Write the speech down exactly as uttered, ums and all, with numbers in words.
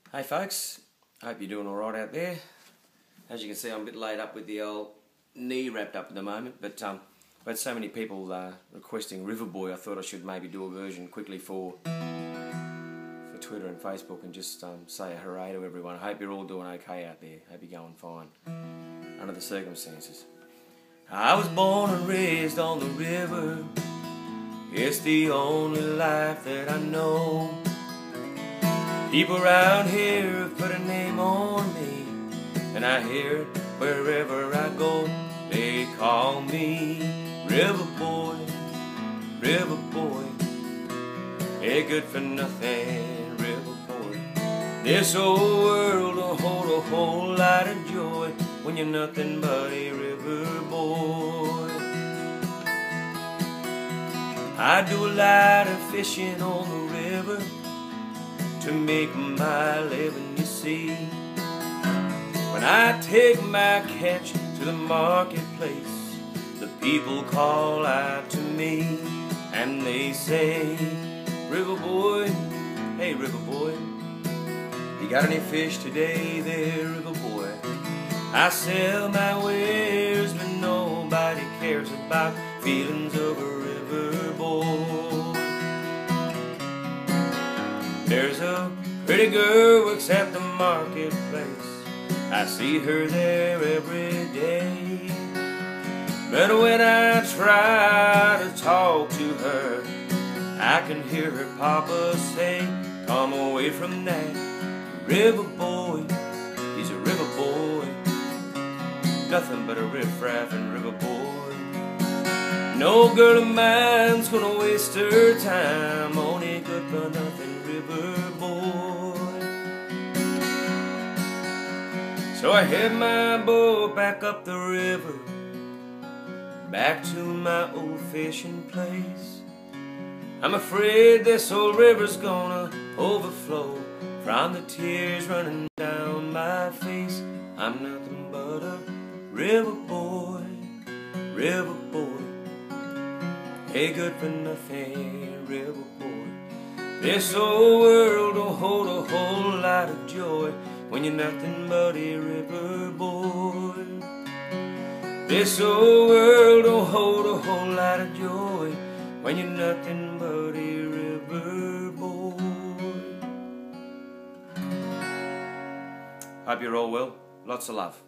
Hey folks, hope you're doing alright out there. As you can see, I'm a bit laid up with the old knee wrapped up at the moment, but um, I've had so many people uh, requesting River Boy, I thought I should maybe do a version quickly for for Twitter and Facebook and just um, say a hooray to everyone. I hope you're all doing okay out there. Hope you're going fine under the circumstances. I was born and raised on the river. It's the only life that I know. People around here have put a name on me, and I hear it wherever I go. They call me River Boy, River Boy. Hey, good for nothing, River Boy. This old world will hold a whole lot of joy when you're nothing but a river boy. I do a lot of fishing on the river to make my living, you see. When I take my catch to the marketplace, the people call out to me and they say, River Boy, hey River Boy, you got any fish today there, River Boy? I sell my wares, but nobody cares about feelings of a river boy. There's a pretty girl works at the marketplace. I see her there every day. But when I try to talk to her, I can hear her papa say, come away from that river boy. He's a river boy, nothing but a riff-raff and river boy. No girl of mine's gonna waste her time on a good-for-nothing river boy. So I head my boat back up the river, back to my old fishing place. I'm afraid this old river's gonna overflow from the tears running down my face. I'm nothing but a river boy, river boy. Hey, good for nothing, river boy. This old world don't hold a whole lot of joy when you're nothing but a river boy. This old world don't hold a whole lot of joy when you're nothing but a river boy. Hope you're all well. Lots of love.